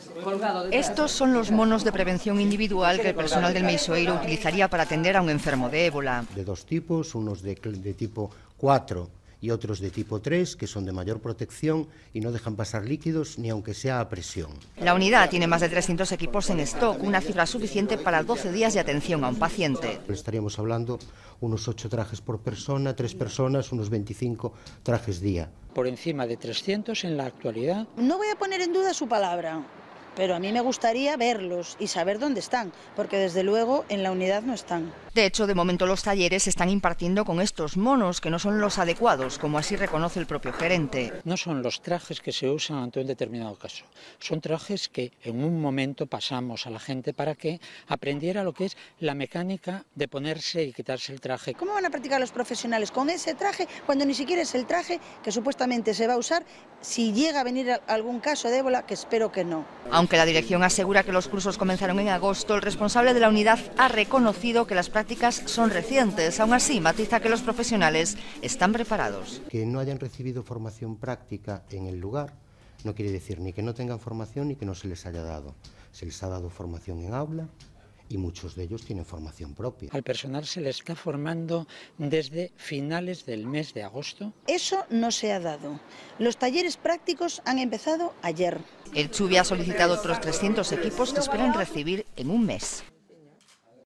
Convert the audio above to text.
Estos son los monos de prevención individual que el personal del Meixoeiro utilizaría para atender a un enfermo de ébola. De dos tipos, unos de tipo 4 y otros de tipo 3, que son de mayor protección y no dejan pasar líquidos ni aunque sea a presión. La unidad tiene más de 300 equipos en stock, una cifra suficiente para 12 días de atención a un paciente. Estaríamos hablando unos 8 trajes por persona, 3 personas, unos 25 trajes día. Por encima de 300 en la actualidad. No voy a poner en duda su palabra, pero a mí me gustaría verlos y saber dónde están, porque desde luego en la unidad no están. De hecho, de momento los talleres se están impartiendo con estos monos, que no son los adecuados, como así reconoce el propio gerente. No son los trajes que se usan ante un determinado caso, son trajes que en un momento pasamos a la gente para que aprendiera lo que es la mecánica de ponerse y quitarse el traje. ¿Cómo van a practicar los profesionales con ese traje cuando ni siquiera es el traje que supuestamente se va a usar si llega a venir algún caso de ébola, que espero que no? Aunque la dirección asegura que los cursos comenzaron en agosto, el responsable de la unidad ha reconocido que las prácticas son recientes. Aún así, matiza que los profesionales están preparados. Que no hayan recibido formación práctica en el lugar no quiere decir ni que no tengan formación ni que no se les haya dado. Se les ha dado formación en aula y muchos de ellos tienen formación propia. Al personal se le está formando desde finales del mes de agosto. Eso no se ha dado. Los talleres prácticos han empezado ayer. El Chubi ha solicitado otros 300 equipos que esperan recibir en un mes.